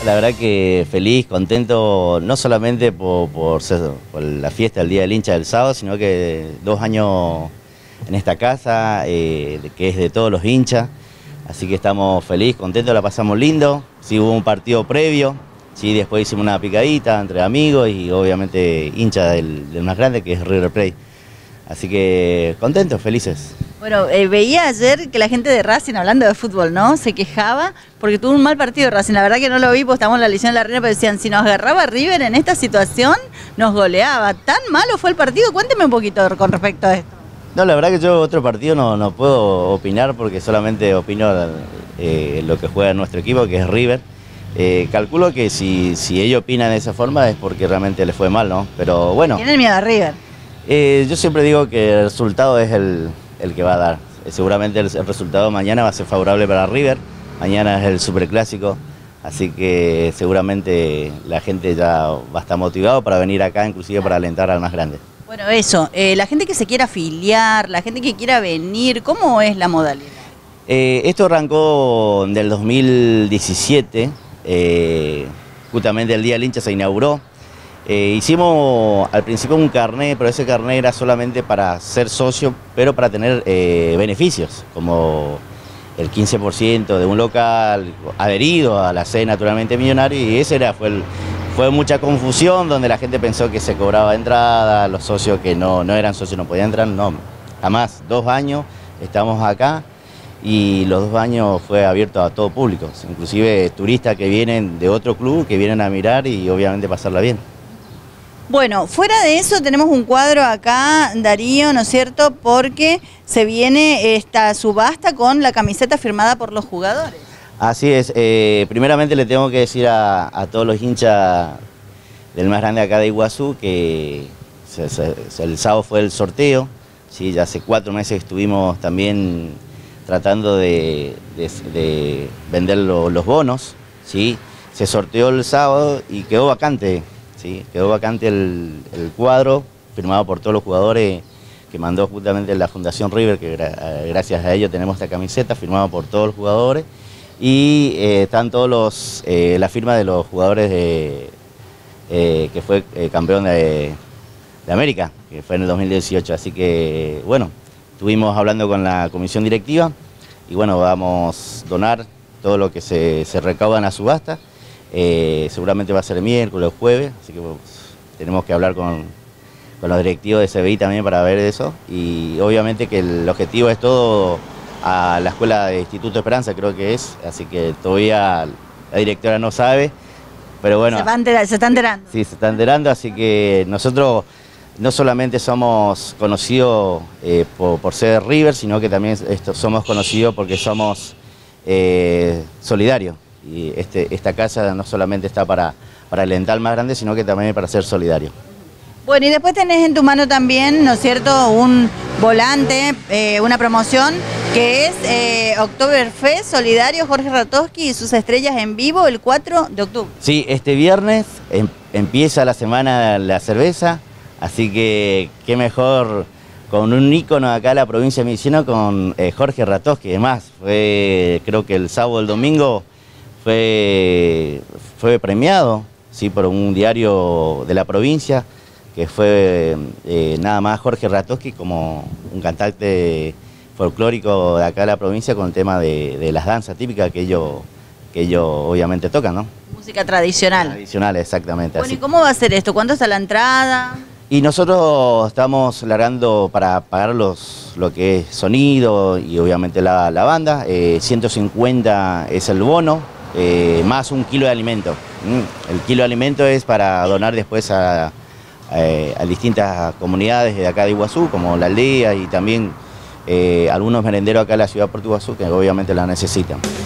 La verdad que feliz, contento, no solamente por la fiesta del Día del Hincha del sábado, sino que 2 años en esta casa, que es de todos los hinchas. Así que estamos felices, contentos, la pasamos lindo. Sí, hubo un partido previo, sí, después hicimos una picadita entre amigos y obviamente hincha del más grande, que es River Plate. Así que contentos, felices. Bueno, veía ayer que la gente de Racing, hablando de fútbol, ¿no?, se quejaba porque tuvo un mal partido Racing. La verdad que no lo vi porque estamos en la lesión de la Reina, pero decían, si nos agarraba River en esta situación, nos goleaba. ¿Tan malo fue el partido? Cuénteme un poquito con respecto a esto. No, la verdad que yo otro partido no puedo opinar porque solamente opino lo que juega nuestro equipo, que es River. Calculo que si ellos opinan de esa forma es porque realmente les fue mal, ¿no? Pero bueno. ¿Tienen miedo a River? Yo siempre digo que el resultado es el que va a dar. Seguramente el resultado mañana va a ser favorable para River. Mañana es el superclásico, así que seguramente la gente ya va a estar motivado para venir acá, inclusive para alentar al más grande. Bueno, eso, la gente que se quiera afiliar, la gente que quiera venir, ¿cómo es la modalidad? Esto arrancó del 2017, justamente el Día del Hincha se inauguró. Hicimos al principio un carnet, pero ese carnet era solamente para ser socio, pero para tener beneficios, como el 15% de un local, adherido a la sede naturalmente millonario, y ese fue mucha confusión, donde la gente pensó que se cobraba entrada, los socios que no eran socios no podían entrar, no, jamás. 2 años estamos acá y los 2 años fue abierto a todo público, inclusive turistas que vienen de otro club, que vienen a mirar y obviamente pasarla bien. Bueno, fuera de eso tenemos un cuadro acá, Darío, ¿no es cierto?, porque se viene esta subasta con la camiseta firmada por los jugadores. Así es, primeramente le tengo que decir a todos los hinchas del más grande acá de Iguazú que el sábado fue el sorteo, ¿sí? Ya hace 4 meses estuvimos también tratando de vender los bonos, ¿sí? Se sorteó el sábado y quedó vacante. Sí, quedó vacante el cuadro firmado por todos los jugadores que mandó justamente la Fundación River, que gracias a ello tenemos esta camiseta firmada por todos los jugadores, y están todos la firma de los jugadores que fue campeón de América, que fue en el 2018, así que bueno, estuvimos hablando con la comisión directiva y bueno, vamos a donar todo lo que se recauda en la subasta. Seguramente va a ser el miércoles o jueves, así que pues, tenemos que hablar con los directivos de CBI también para ver eso, y obviamente que el objetivo es todo a la escuela de Instituto Esperanza, creo que es, así que todavía la directora no sabe, pero bueno. Se está enterando. Sí, se está enterando, así que nosotros no solamente somos conocidos por ser River, sino que también somos conocidos porque somos solidarios. Y esta casa no solamente está para alentar al más grande, sino que también para ser solidario. Bueno, y después tenés en tu mano también, ¿no es cierto?, un volante, una promoción que es Oktoberfest Solidario Jorge Ratowski y sus estrellas en vivo el 4 de octubre. Sí, este viernes empieza la semana de la cerveza, así que qué mejor con un ícono acá en la provincia de Misiones, con Jorge Ratowski. Además, creo que el sábado o el domingo fue premiado, ¿sí?, por un diario de la provincia, que fue nada más Jorge Ratowski como un cantante folclórico de acá de la provincia, con el tema de las danzas típicas que ellos obviamente tocan, ¿no? Música tradicional. Tradicional, exactamente. Bueno, así. ¿Y cómo va a ser esto? ¿Cuánto está la entrada? Y nosotros estamos largando para pagar lo que es sonido y obviamente la banda. 150 es el bono. Más 1 kilo de alimento. El kilo de alimento es para donar después a distintas comunidades de acá de Iguazú, como la aldea y también algunos merenderos acá en la ciudad de Puerto Iguazú, que obviamente la necesitan.